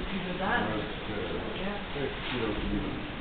These are done. That's good. Yeah. Thank you.